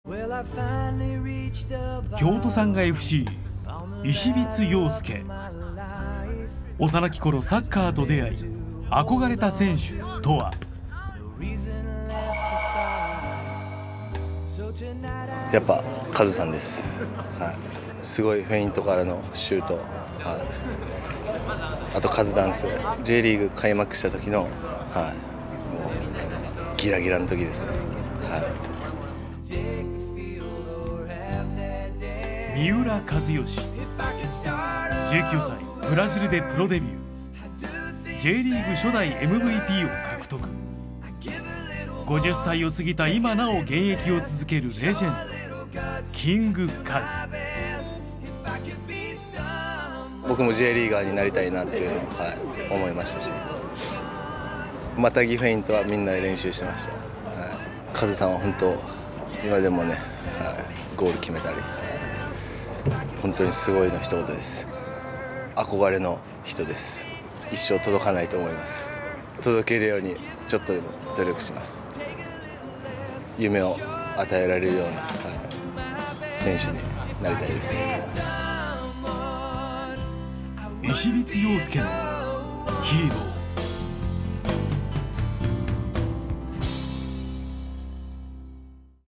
京都サンガ FC 石光陽介。幼き頃サッカーと出会い憧れた選手とは。 やっぱカズさんです、はい、すごいフェイントからのシュート、はい、あとカズダンス J リーグ開幕した時の、はい、もうギラギラの時ですね、はい、 三浦知良19歳ブラジルでプロデビュー J リーグ初代 MVP を獲得。50歳を過ぎた今なお現役を続けるレジェンドキングカズ。 僕も J リーガーになりたいなっていうのを、はい、思いましたし、またぎフェイントはみんなで練習してました、はい、カズさんは本当今でもね、はい、ゴール決めたり本当にすごいの一言です。憧れの人です。一生届かないと思います。届けるようにちょっとでも努力します。夢を与えられるような、はい、選手になりたいです。 石光陽介のヒーロー。